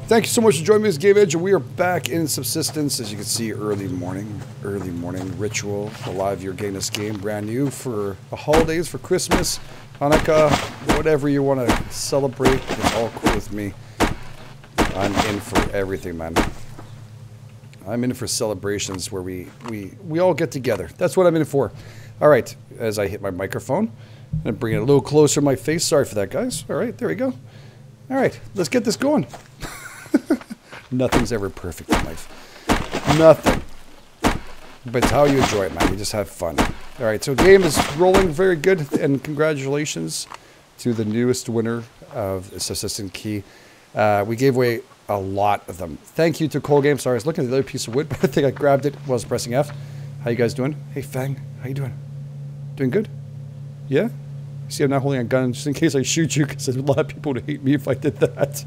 Thank you so much for joining me this Game Edge. We are back in Subsistence. As you can see, early morning ritual. Alive, you're getting this game brand new for the holidays, for Christmas, Hanukkah, whatever you want to celebrate. It's all cool with me. I'm in for everything, man. I'm in for celebrations where we all get together. That's what I'm in for. All right, as I hit my microphone, I'm going to bring it a little closer to my face. Sorry for that, guys. All right, there we go. All right, let's get this going. Nothing's ever perfect in life. Nothing. But it's how you enjoy it, man. You just have fun. All right, so game is rolling very good, and congratulations to the newest winner of the Subsistence Key. We gave away a lot of them. Thank you to Cole Game. Sorry, I was looking at the other piece of wood, but I think I grabbed it while I was pressing F. How you guys doing? Hey, Fang, how you doing? Doing good? Yeah? See, I'm not holding a gun just in case I shoot you, because there's a lot of people would hate me if I did that.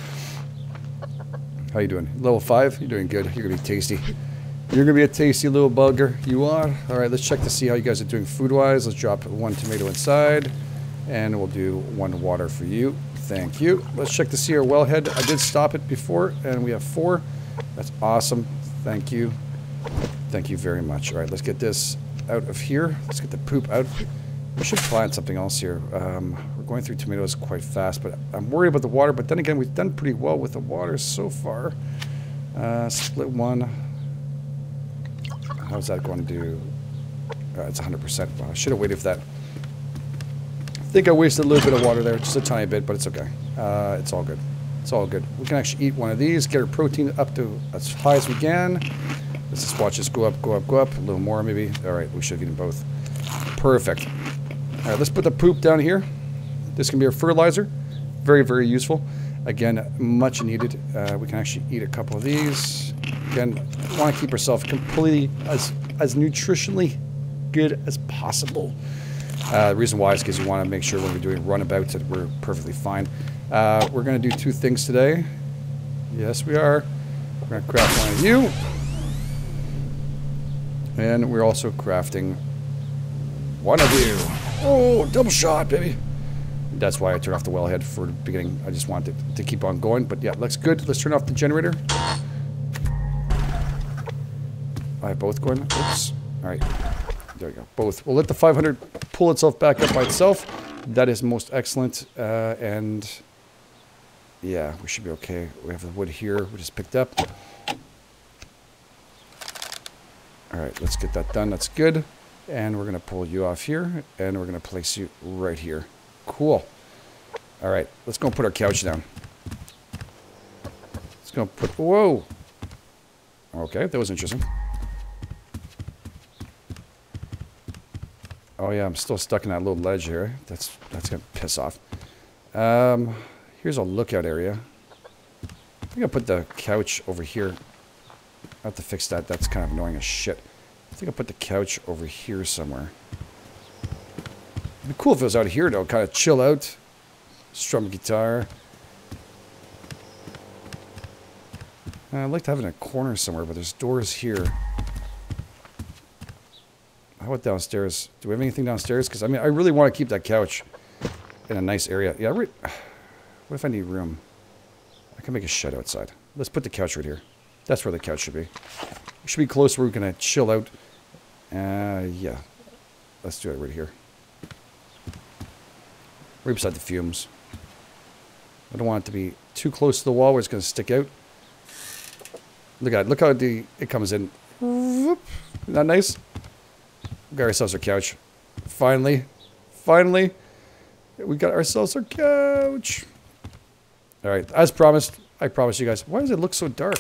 How you doing? Level 5? You're doing good. You're going to be tasty. You're going to be a tasty little bugger. You are. All right, let's check to see how you guys are doing food-wise. Let's drop 1 tomato inside, and we'll do 1 water for you. Thank you. Let's check to see our wellhead. I did stop it before, and we have 4. That's awesome. Thank you. Thank you very much. All right, let's get this out of here. Let's get the poop out. We should plant something else here. We're going through tomatoes quite fast, but I'm worried about the water. But then again, we've done pretty well with the water so far. Split 1. How's that going to do? It's 100%. Wow, I should have waited for that. I think I wasted a little bit of water there, just a tiny bit, but it's okay. It's all good. It's all good. We can actually eat one of these, get our protein up to as high as we can. Let's just watch this go up, go up, go up. A little more maybe. All right, we should have eaten both. Perfect. All right, let's put the poop down here. This can be our fertilizer. Very, very useful. Again, much needed. We can actually eat a couple of these. Again, want to keep ourselves completely as nutritionally good as possible. The reason why is because you want to make sure when we're doing runabouts that we're perfectly fine. We're going to do 2 things today. Yes, we are. We're going to craft 1 of you. And we're also crafting 1 of you. Oh, double shot, baby. That's why I turned off the wellhead for the beginning. I just wanted to keep on going. But yeah, looks good. Let's turn off the generator. I have both going. Oops. All right. There we go. Both. We'll let the 500 pull itself back up by itself. That is most excellent. And yeah, we should be okay. We have the wood here. We just picked up. All right, let's get that done. That's good. And we're going to pull you off here. And we're going to place you right here. Cool. All right, let's go and put our couch down. Let's go put... Whoa. Okay, that was interesting. Oh yeah, I'm still stuck in that little ledge here. That's gonna piss off. Here's a lookout area. I think I'll put the couch over here. I have to fix that. That's kind of annoying as shit. I think I'll put the couch over here somewhere. It'd be cool if it was out here though. Kind of chill out. Strum guitar. I'd like to have it in a corner somewhere, but there's doors here. How about downstairs? Do we have anything downstairs? Because I mean, I really want to keep that couch in a nice area. Yeah, what if I need room? I can make a shed outside. Let's put the couch right here. That's where the couch should be. It should be close where we're going to chill out. Yeah. Let's do it right here. Right beside the fumes. I don't want it to be too close to the wall where it's going to stick out. Look at it. Look how it comes in. Isn't that nice? We got ourselves our couch. Finally. Finally. We got ourselves our couch. Alright, as promised. I promise you guys. Why does it look so dark?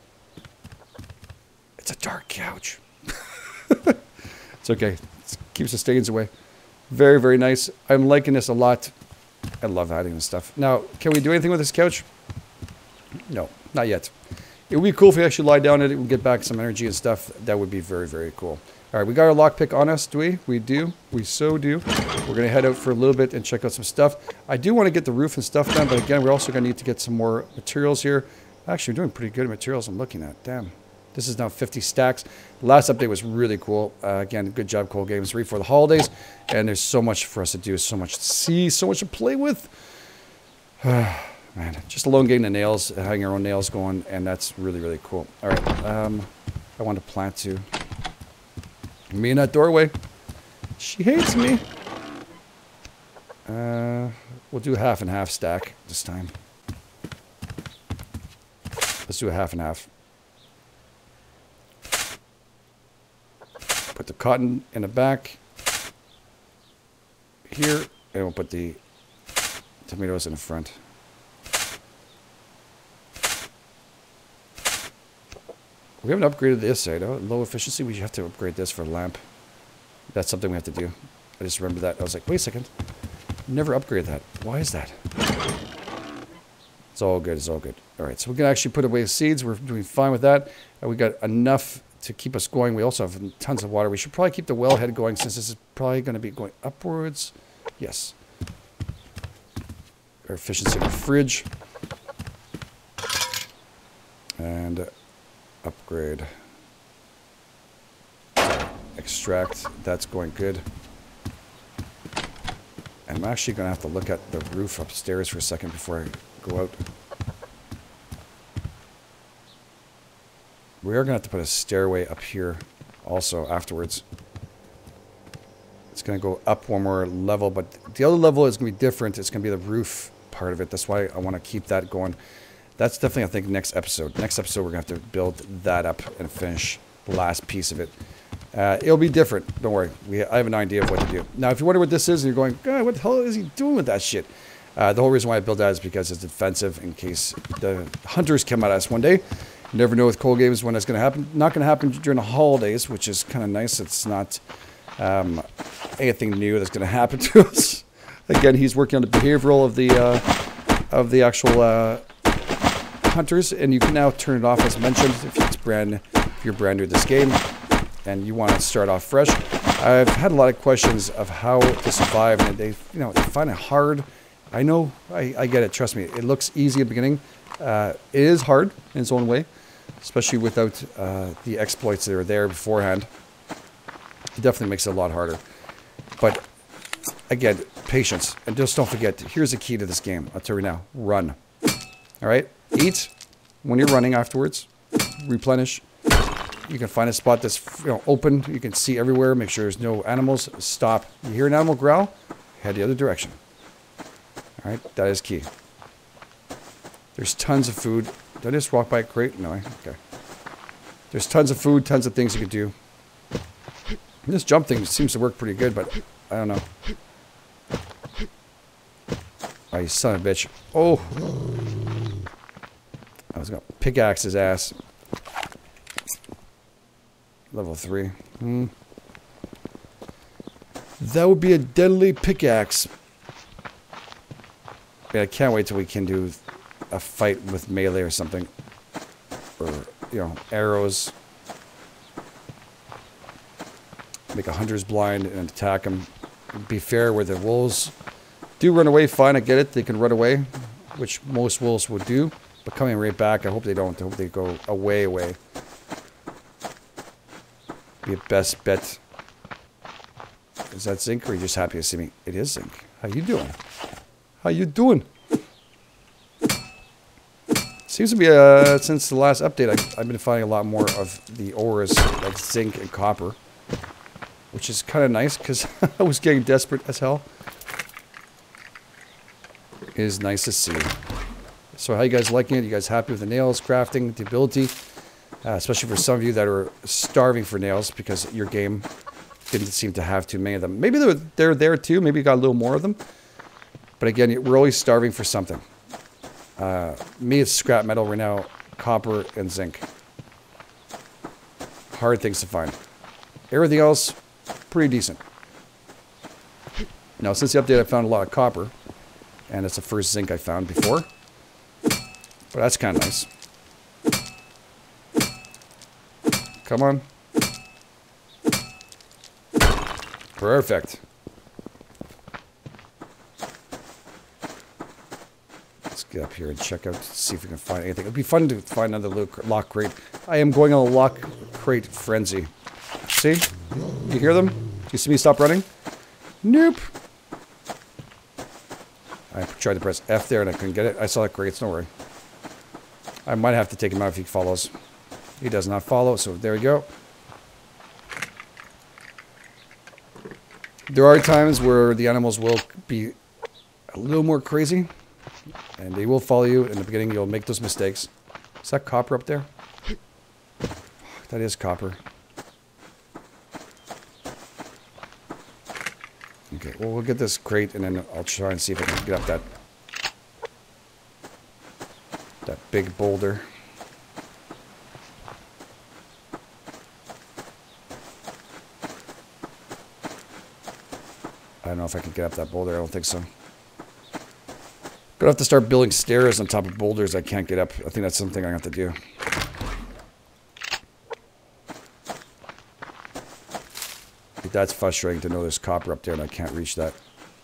It's a dark couch. It's okay. It keeps the stains away. Very, very nice. I'm liking this a lot. I love adding this stuff. Now, can we do anything with this couch? No, not yet. It would be cool if we actually lie down in it and get back some energy and stuff. That would be very, very cool. All right, we got our lockpick on us, do we? We do. We so do. We're going to head out for a little bit and check out some stuff. I do want to get the roof and stuff done, but again, we're also going to need to get some more materials here. Actually, we're doing pretty good at materials I'm looking at. Damn. This is now 50 stacks. The last update was really cool. Again, good job, Cole Games. Ready for the holidays. And there's so much for us to do, so much to see, so much to play with. Man, just alone getting the nails, having our own nails going, and that's really, really cool. All right, I want to plant too. Me in that doorway. She hates me. We'll do half and half stack this time. Let's do a half and half. Put the cotton in the back here, and we'll put the tomatoes in the front. We haven't upgraded this side. Oh, low efficiency. We have to upgrade this for a lamp. That's something we have to do. I just remember that. I was like, wait a second. Never upgrade that. Why is that? It's all good. It's all good. All right. So we can actually put away seeds. We're doing fine with that. We got enough to keep us going. We also have tons of water. We should probably keep the wellhead going since this is probably going to be going upwards. Yes. Our efficiency in the fridge. And upgrade. Extract. That's going good. And I'm actually going to have to look at the roof upstairs for a second before I go out. We are going to have to put a stairway up here also afterwards. It's going to go up one more level, but the other level is going to be different. It's going to be the roof part of it. That's why I want to keep that going. That's definitely, I think, next episode. Next episode, we're going to have to build that up and finish the last piece of it. It'll be different. Don't worry. I have an idea of what to do. Now, if you wonder what this is, and you're going, God, what the hell is he doing with that shit? The whole reason why I built that is because it's defensive in case the hunters come at us one day. You never know with cold games when it's going to happen. Not going to happen during the holidays, which is kind of nice. It's not anything new that's going to happen to us. Again, he's working on the behavioral of the actual hunters, and you can now turn it off as mentioned if you're brand new to this game and you want to start off fresh. I've had a lot of questions of how to survive, and they find it hard. I know, I get it. Trust me, it looks easy at the beginning. It is hard in its own way, especially without the exploits that are there beforehand. It definitely makes it a lot harder. But again, patience, and just don't forget. Here's the key to this game. I'll tell you now: run. All right, eat when you're running afterwards. Replenish. You can find a spot that's open. You can see everywhere. Make sure there's no animals. Stop. You hear an animal growl? Head the other direction. All right, that is key. There's tons of food. Did I just walk by a crate? No, okay. There's tons of food, tons of things you could do. This jump thing seems to work pretty good, but I don't know. Oh, you son of a bitch. Oh! I was going to pickaxe his ass. Level 3. That would be a deadly pickaxe. Yeah, I can't wait till we can do a fight with melee or something. Or, arrows. Make a hunter's blind and attack them. Be fair where the wolves do run away. Fine, I get it. They can run away, which most wolves would do. But coming right back, I hope they don't. I hope they go away. Be a best bet. Is that zinc, or are you just happy to see me? It is zinc. How you doing? How you doing? Seems to be, since the last update, I've been finding a lot more of the ores, like zinc and copper. Which is kind of nice, because I was getting desperate as hell. It is nice to see. So how you guys liking it? You guys happy with the nails, crafting, the ability? Especially for some of you that are starving for nails because your game didn't seem to have too many of them. Maybe they're there too. Maybe you got a little more of them. But again, we're always starving for something. Me, it's scrap metal right now, copper and zinc. Hard things to find. Everything else, pretty decent. Now, since the update, I found a lot of copper. And it's the first zinc I found before. But that's kind of nice. Come on. Perfect. Let's get up here and check out, see if we can find anything. It'd be fun to find another lock crate. I am going on a lock crate frenzy. See? You hear them? Do you see me stop running? Nope. I tried to press F there and I couldn't get it. I saw that crates, don't worry. I might have to take him out if he follows. He does not follow, so there we go. There are times where the animals will be a little more crazy. And they will follow you. In the beginning, you'll make those mistakes. Is that copper up there? That is copper. Okay, well, we'll get this crate, and then I'll try and see if I can get up that big boulder. I don't know if I can get up that boulder. I don't think so. Gonna have to start building stairs on top of boulders I can't get up. I think that's something I have to do. That's frustrating to know there's copper up there and I can't reach that.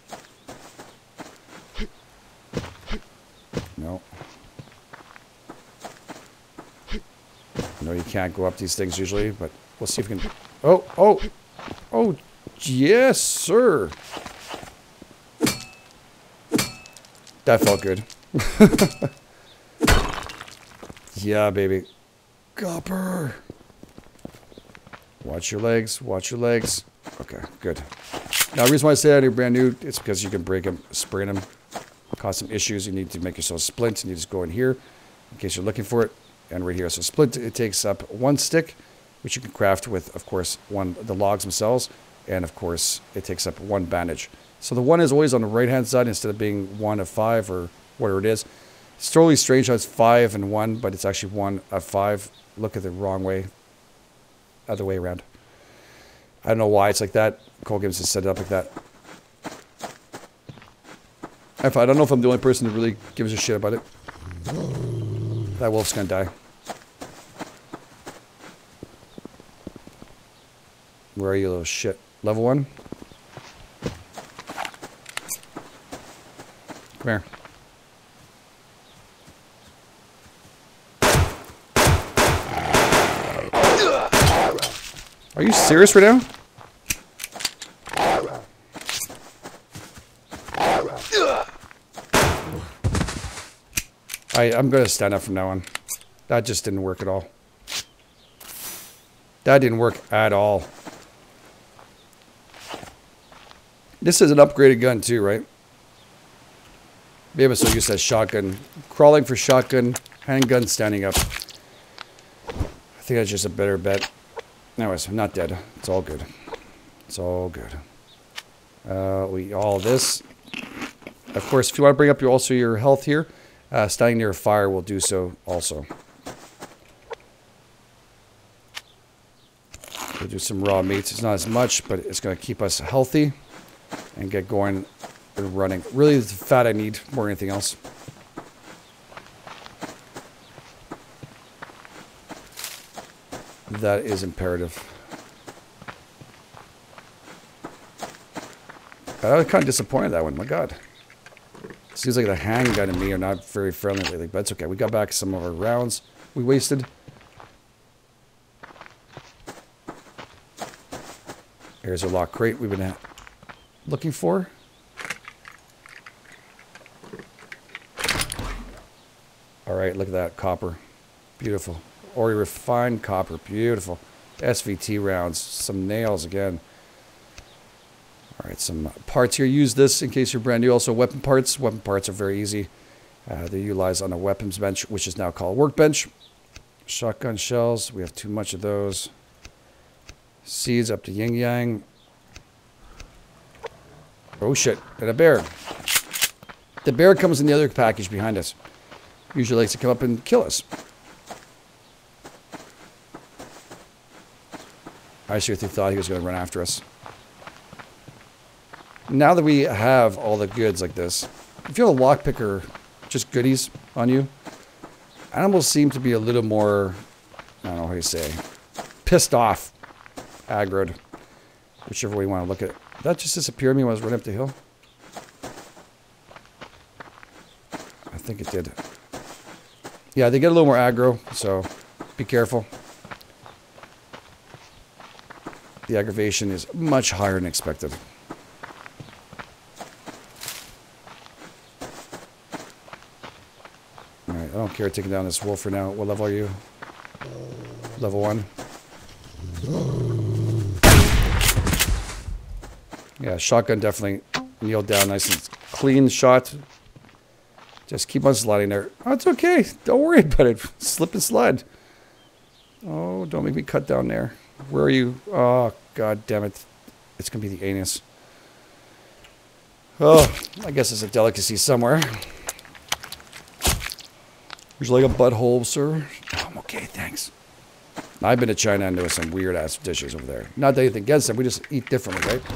No. No, you can't go up these things usually, but we'll see if we can... Oh, oh! Oh, yes, sir! That felt good. Yeah, baby. Copper! Watch your legs, watch your legs. Okay, good. Now, the reason why I say that you're brand new, it's because you can break them, sprain them, cause some issues. You need to make yourself splint, and you just go in here, in case you're looking for it, and right here. So splint, it takes up one stick, which you can craft with, of course, the logs themselves, and of course, it takes up one bandage. So the one is always on the right-hand side instead of being 1 of 5 or whatever it is. It's totally strange how it's 5 and 1, but it's actually 1 of 5. Look at the wrong way. Other way around. I don't know why it's like that. Cole Gibbs has set it up like that. I don't know if I'm the only person that really gives a shit about it. That wolf's gonna die. Where are you, little shit? Level 1? Come here. Are you serious right now? I'm going to stand up from now on. That just didn't work at all. That didn't work at all. This is an upgraded gun too, right? Maybe I'm so used to that shotgun. Crawling for shotgun, handgun standing up. I think that's just a better bet. Anyways, I'm not dead. It's all good. It's all good. We all this. Of course, if you want to bring up your health here, standing near a fire will do so also. We'll do some raw meats. It's not as much, but it's going to keep us healthy and get going and running. Really, it's the fat I need more than anything else. That is imperative. I was kind of disappointed that one. My God. Seems like the handgun and me are not very friendly lately, but it's okay. We got back some of our rounds we wasted. Here's our lock crate we've been looking for. All right, look at that copper. Beautiful. Already refined copper. Beautiful. SVT rounds. Some nails again. All right, some parts here. Use this in case you're brand new. Also, weapon parts. Weapon parts are very easy. They're utilized on a weapons bench, which is now called workbench. Shotgun shells. We have too much of those. Seeds up to yin yang. Oh shit, and a bear. The bear comes in the other package behind us. Usually likes to come up and kill us. I seriously thought he was going to run after us. Now that we have all the goods like this, if you have a lockpick or just goodies on you, animals seem to be a little more, I don't know how you say, pissed off, aggroed, whichever way you want to look at it. Did that just disappear on me when I was running up the hill? I think it did. Yeah, they get a little more aggro, so be careful. The aggravation is much higher than expected. care of taking down this wolf for now. What level are you? Level 1. Yeah, shotgun definitely kneel down nice and clean shot. Just keep on sliding there. Oh, it's okay. Don't worry about it. Slip and slide. Oh, don't make me cut down there. Where are you? Oh, god damn it. It's going to be the anus. Oh, I guess it's a delicacy somewhere. Would you like a butthole, sir? Oh, I'm okay, thanks. I've been to China and there were some weird-ass dishes over there. Not that anything against them. We just eat differently, right?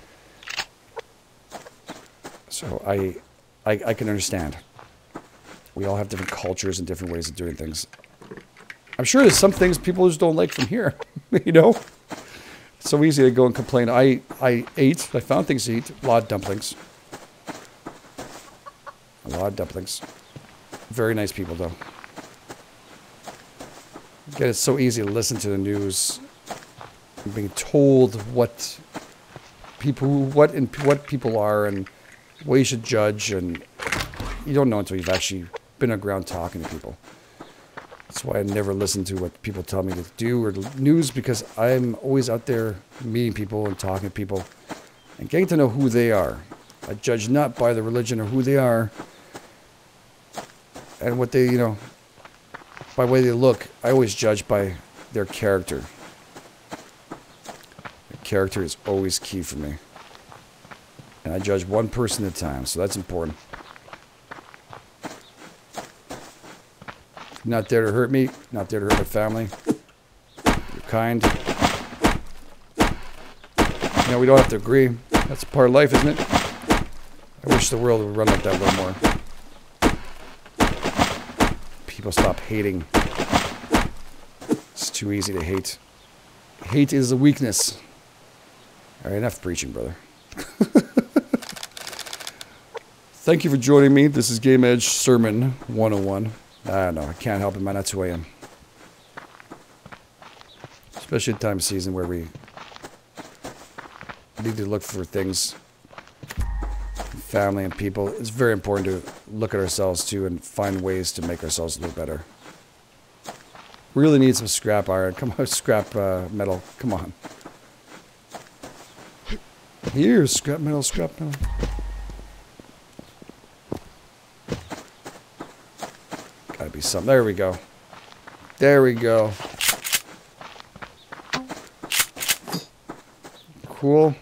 So I can understand. We all have different cultures and different ways of doing things. I'm sure there's some things people just don't like from here. You know? It's so easy to go and complain. I found things to eat. A lot of dumplings. A lot of dumplings. Very nice people, though. Again, it's so easy to listen to the news. Being told what people are and what you should judge, and you don't know until you've actually been on the ground talking to people. That's why I never listen to what people tell me to do or news, because I'm always out there meeting people and talking to people and getting to know who they are. I judge not by the religion or who they are and what they, by the way they look. I always judge by their character. The character is always key for me. And I judge one person at a time, so that's important. Not there to hurt me, not there to hurt my family. You're kind. We don't have to agree. That's a part of life, isn't it? I wish the world would run like that a little more. People stop hating. It's too easy to hate. Hate is a weakness. Alright, enough preaching, brother. Thank you for joining me. This is Game Edge Sermon 101. I don't know. I can't help it, man. That's who I am. Especially at time of season where we need to look for things. Family and people. It's very important to look at ourselves too and find ways to make ourselves look better. We really need some scrap iron. Come on, scrap metal. Come on. Here's scrap metal, scrap metal. Gotta be something. There we go. There we go. Cool.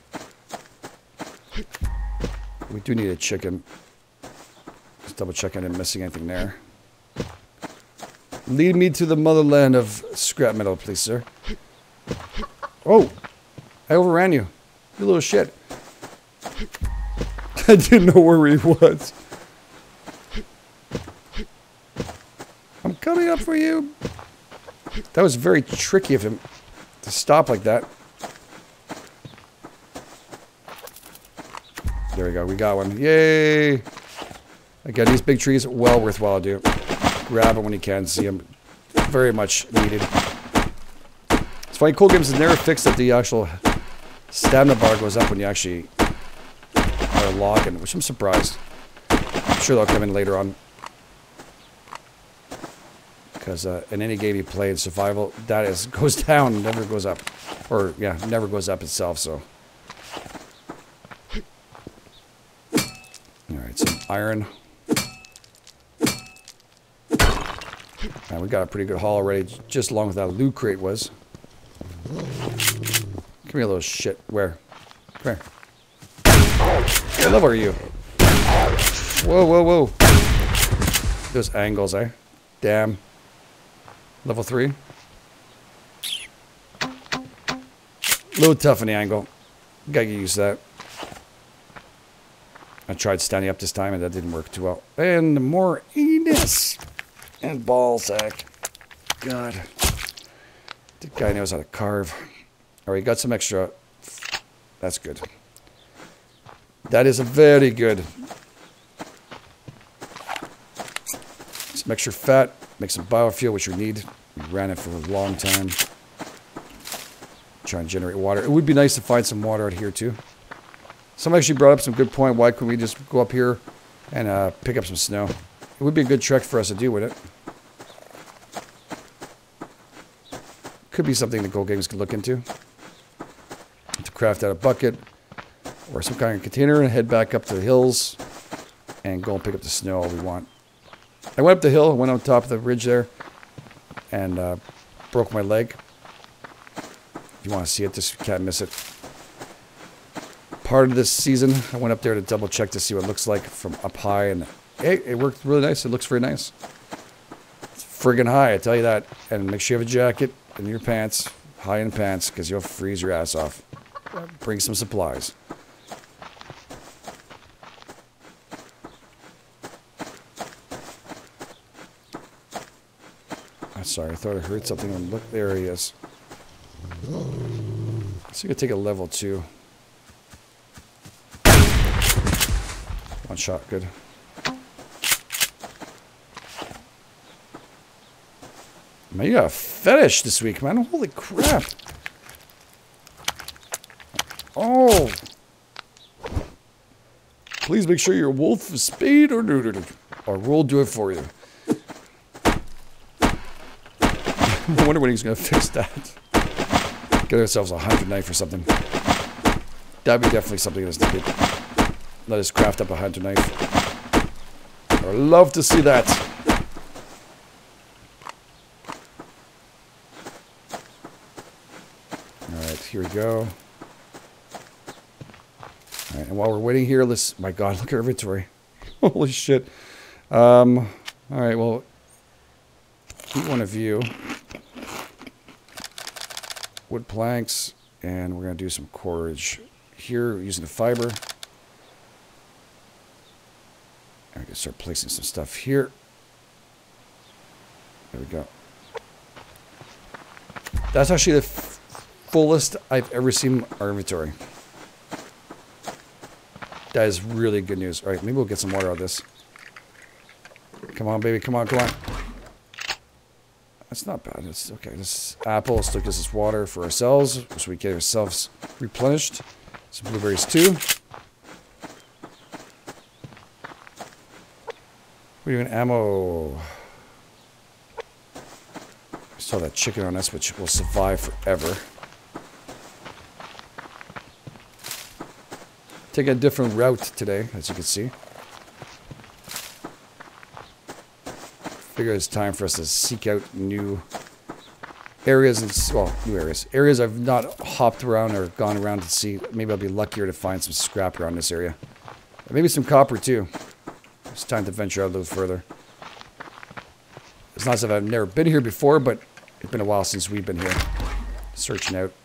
We do need a chicken. Just double check I didn't miss anything there. Lead me to the motherland of scrap metal, please, sir. Oh! I overran you. You little shit. I didn't know where he was. I'm coming up for you. That was very tricky of him to stop like that. There we go. We got one. Yay! Again, these big trees, well worthwhile to do. Grab them when you can. See them. Very much needed. It's funny, Cool Games has never fixed that the actual stamina bar goes up when you actually are logging, which I'm surprised. I'm sure they'll come in later on. Because in any game you play in survival, that is goes down, never goes up. Or, yeah, never goes up itself, so. Alright, some iron. And we got a pretty good haul already, just along with that loot crate was. Come here, little shit. Where? Come here. What level are you? Whoa, whoa, whoa. Those angles, eh? Damn. Level 3. A little tough on the angle. Gotta get used to that. I tried standing up this time and that didn't work too well. And more anus. And ball sack. God. The guy knows how to carve. Alright, got some extra. That's good. That is a very good. Some extra fat. Make some biofuel, which we need. We ran it for a long time. Try and generate water. It would be nice to find some water out here too. Someone actually brought up some good point. Why couldn't we just go up here and pick up some snow? It would be a good trek for us to do, wouldn't it? Could be something the Gold Games could look into. To craft out a bucket or some kind of container and head back up to the hills and go and pick up the snow all we want. I went up the hill, went on top of the ridge there, and broke my leg. If you want to see it, just can't miss it. Part of this season, I went up there to double check to see what it looks like from up high, and hey, it worked really nice. It looks very nice. It's friggin' high, I tell you that. And make sure you have a jacket and your pants, high-end pants, because you'll freeze your ass off. Bring some supplies. I'm sorry, I thought I heard something. And look, there he is. So you could take a level 2. One shot, good. Man, you got a fetish this week, man. Holy crap. Oh. Please make sure your wolf is spayed or neutered, or we'll do it for you. I wonder when he's going to fix that. Get ourselves a 100 knife or something. That'd be definitely something that's needed. Let us craft up a 100 knife. I would love to see that. Alright, here we go. Alright, and while we're waiting here, let's... My god, look at our inventory. Holy shit. Alright, well... Eat one of you. Wood planks. And we're going to do some cordage here using the fiber. I can start placing some stuff here. There we go. That's actually the fullest I've ever seen our inventory. That is really good news. All right, maybe we'll get some water out of this. Come on, baby. Come on, come on. That's not bad. It's okay. This apple still gives us water for ourselves, so we get ourselves replenished. Some blueberries too. We're doing ammo. I saw that chicken on us, which will survive forever. Take a different route today, as you can see. Figure it's time for us to seek out new areas, and well, new areas. Areas I've not hopped around or gone around to see. Maybe I'll be luckier to find some scrap around this area. Maybe some copper too. It's time to venture out a little further. It's not as if I've never been here before, but it's been a while since we've been here. Searching out.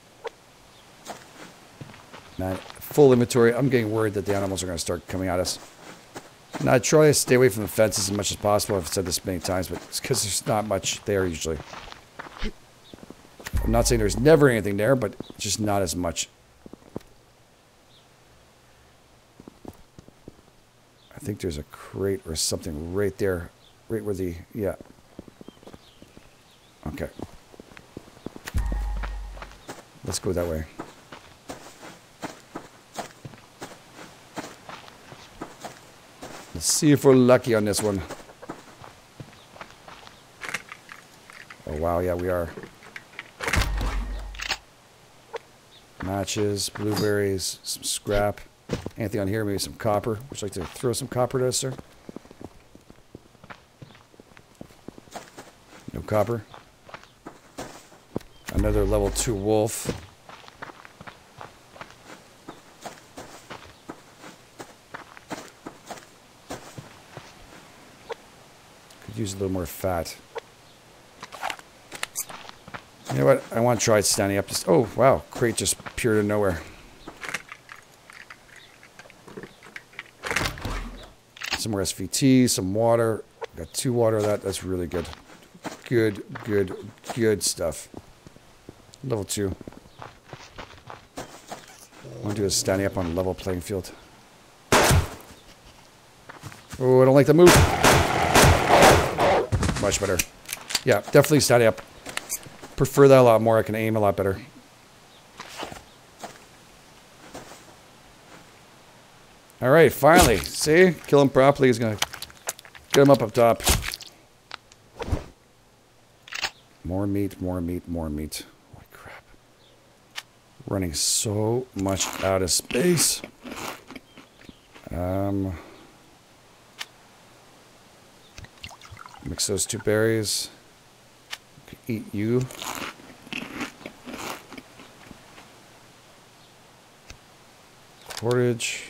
Man, full inventory. I'm getting worried that the animals are going to start coming at us. Now, I try to stay away from the fences as much as possible. I've said this many times, but it's because there's not much there usually. I'm not saying there's never anything there, but just not as much. I think there's a crate or something right there. Right where the... Yeah. Okay. Let's go that way. Let's see if we're lucky on this one. Oh, wow. Yeah, we are. Matches, blueberries, some scrap. Anything on here? Maybe some copper. Would you like to throw some copper to us, sir? No copper. Another level 2 wolf. Could use a little more fat. You know what? I want to try standing up. Just, oh, wow. Crate just appeared out of nowhere. Some more SVT, some water. Got 2 water of that. That's really good. Good stuff. Level 2. I want to do is standing up on a level playing field. Oh, I don't like the move. Much better. Yeah, definitely standing up. Prefer that a lot more. I can aim a lot better. All right, finally. See? Kill him properly. He's going to Get them up top. More meat, more meat, more meat. Holy crap. Running so much out of space. Mix those 2 berries. Eat you. Cordage.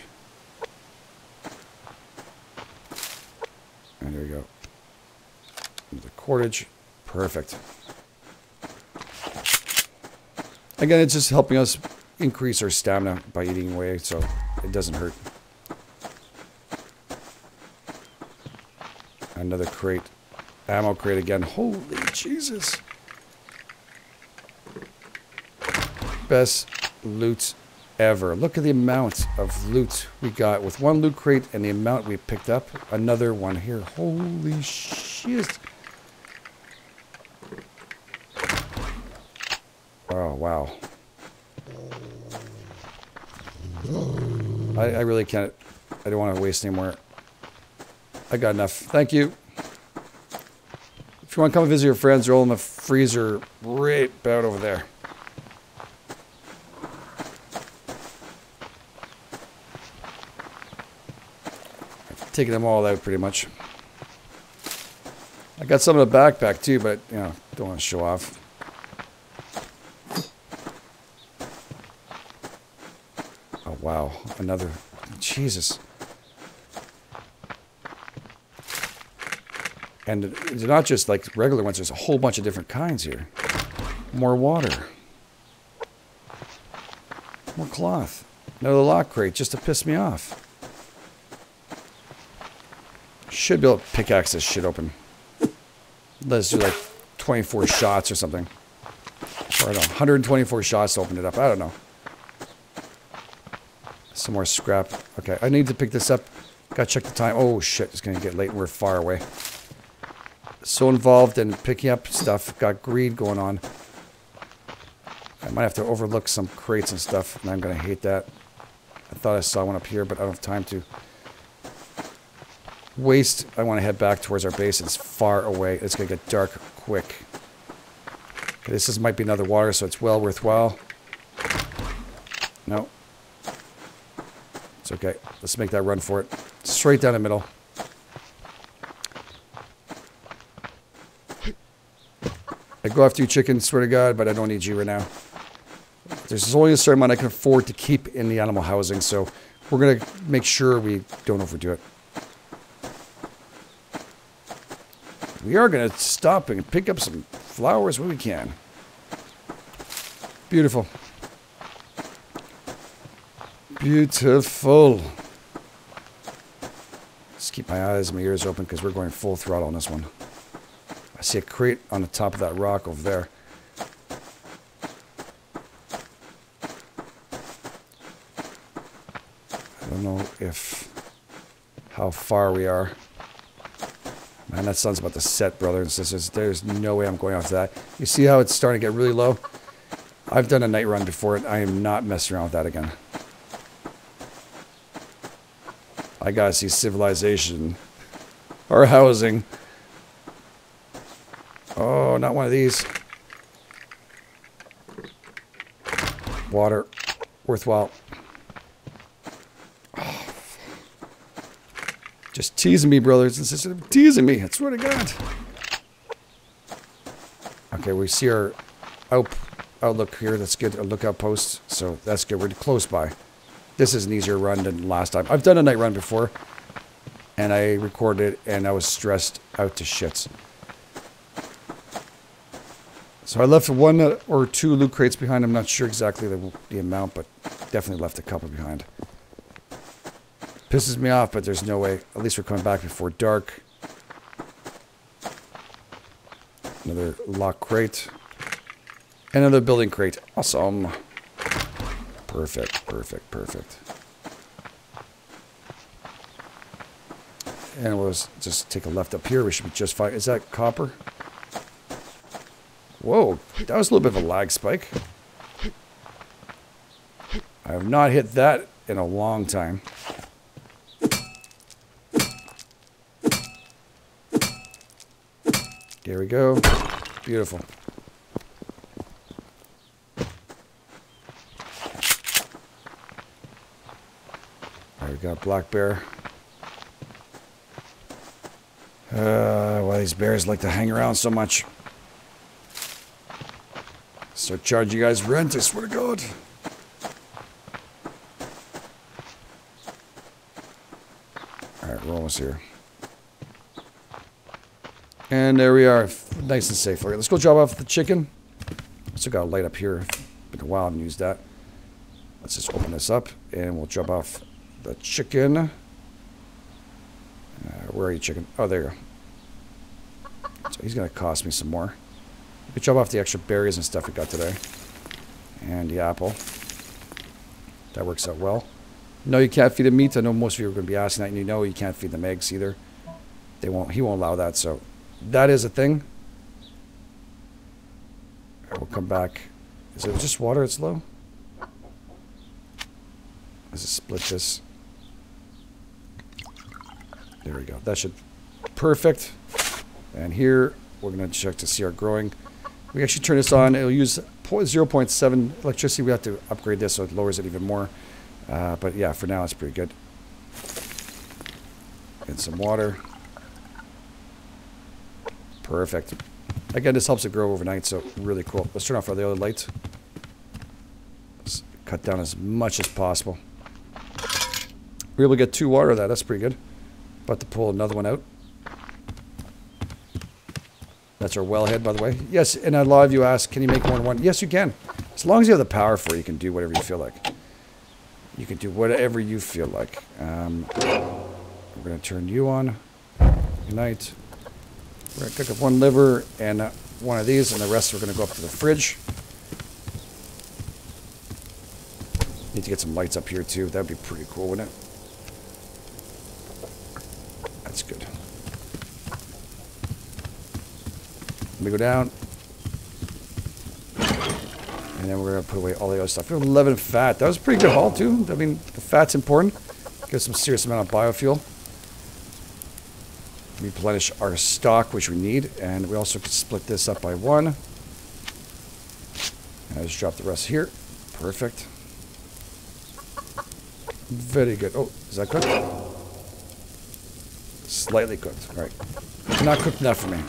And there we go. The cordage. Perfect. Again, it's just helping us increase our stamina by eating away, so it doesn't hurt. Another crate. Ammo crate again. Holy Jesus. Best loot ever. Look at the amount of loot we got with 1 loot crate and the amount we picked up. Another one here. Holy shit. Oh, wow. I really can't. I don't want to waste any more. I got enough. Thank you. If you want to come and visit your friends, they're all in the freezer right about over there. I've taken them all out pretty much. I got some in the backpack too, but, you know, don't want to show off. Oh, wow. Another. Jesus. And they're not just like regular ones. There's a whole bunch of different kinds here. More water. More cloth. Another lock crate just to piss me off. Should be able to pickaxe this shit open. Let's do like 24 shots or something. Or I don't know, 124 shots to open it up. I don't know. Some more scrap. Okay, I need to pick this up. Gotta check the time. Oh shit, it's gonna get late and we're far away. So involved in picking up stuff. Got greed going on. I might have to overlook some crates and stuff, and I'm going to hate that. I thought I saw one up here, but I don't have time to waste. I want to head back towards our base. It's far away. It's going to get dark quick. Okay, might be another water, so it's well worthwhile. No. It's okay. Let's make that run for it. Straight down the middle. I go after you, chicken, swear to God, but I don't need you right now. There's only a certain amount I can afford to keep in the animal housing, so we're going to make sure we don't overdo it. We are going to stop and pick up some flowers when we can. Beautiful. Beautiful. Just keep my eyes and my ears open because we're going full throttle on this one. I see a crate on the top of that rock over there. I don't know how far we are. Man, that sun's about to set, brothers and sisters. There's no way I'm going off that. You see how it's starting to get really low? I've done a night run before, and I am not messing around with that again. I gotta see civilization. Or housing. Oh, not one of these. Water. Worthwhile. Oh. Just teasing me, brothers and sisters. Teasing me. I swear to God. Okay, we see our outlook here. That's good. A lookout post. So that's good. We're close by. This is an easier run than last time. I've done a night run before. And I recorded it. And I was stressed out to shits. So I left one or two loot crates behind. I'm not sure exactly the amount, but definitely left a couple behind. Pisses me off, but there's no way. At least we're coming back before dark. Another lock crate. Another building crate. Awesome. Perfect, perfect, perfect. And we'll just take a left up here. We should be just fine. Is that copper? Whoa, that was a little bit of a lag spike. I have not hit that in a long time. Here we go. Beautiful. Alright, we got black bear. Why these bears like to hang around so much. Start charging you guys rent, I swear to God. Alright, we're almost here. And there we are. Nice and safe. Alright, let's go drop off the chicken. Still got a light up here. Been a while I haven't used that. Let's just open this up and we'll drop off the chicken. Where are you, chicken? Oh, there you go. So he's going to cost me some more. We could drop off the extra berries and stuff we got today. And the apple. That works out well. No, you can't feed them meat. I know most of you are going to be asking that, and you know you can't feed them eggs either. He won't allow that, so that is a thing. We'll come back. Is it just water it's low? Let's just split this. There we go. That should perfect. And here we're going to check to see our growing. We actually turn this on. It'll use 0.7 electricity. We have to upgrade this so it lowers it even more. But yeah, for now it's pretty good. And some water. Perfect. Again, this helps it grow overnight, so really cool. Let's turn off our other lights. Let's cut down as much as possible. We're able to get 2 water of that. That's pretty good. About to pull another one out. That's our wellhead, by the way. Yes, and a lot of you ask, can you make more than one? Yes, you can. As long as you have the power for it, you can do whatever you feel like. You can do whatever you feel like. We're going to turn you on. Good night. We're going to cook up 1 liver and 1 of these, and the rest we're going to go up to the fridge. Need to get some lights up here, too. That would be pretty cool, wouldn't it? That's good. Let me go down. And then we're going to put away all the other stuff. 11 fat. That was a pretty good haul, too. I mean, the fat's important. Get some serious amount of biofuel. Replenish our stock, which we need. And we also could split this up by 1. And I just drop the rest here. Perfect. Very good. Oh, is that cooked? Slightly cooked. All right. Not cooked enough for me.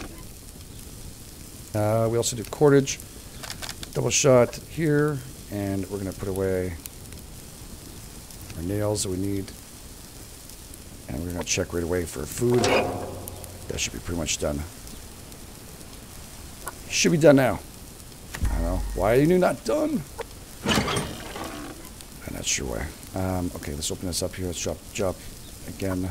We also do cordage. Double shot here. And we're going to put away our nails that we need. And we're going to check right away for food. That should be pretty much done. Should be done now. I don't know. Why are you not done? I'm not sure why. Okay, let's open this up here. Let's drop again.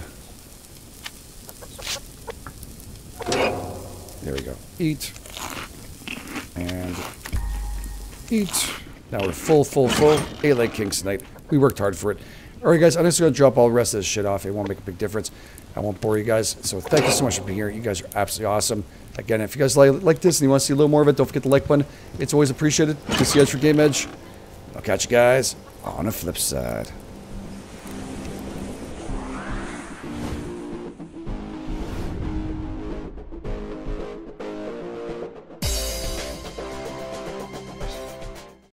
There we go. Eat. And eat. Now we're full. 8 leg kings tonight. We worked hard for it. Alright guys, I'm just going to drop all the rest of this shit off. It won't make a big difference. I won't bore you guys. So thank you so much for being here. You guys are absolutely awesome. Again, if you guys like this and you want to see a little more of it, don't forget the like button. It's always appreciated. Good to see you guys for Game Edge. I'll catch you guys on the flip side.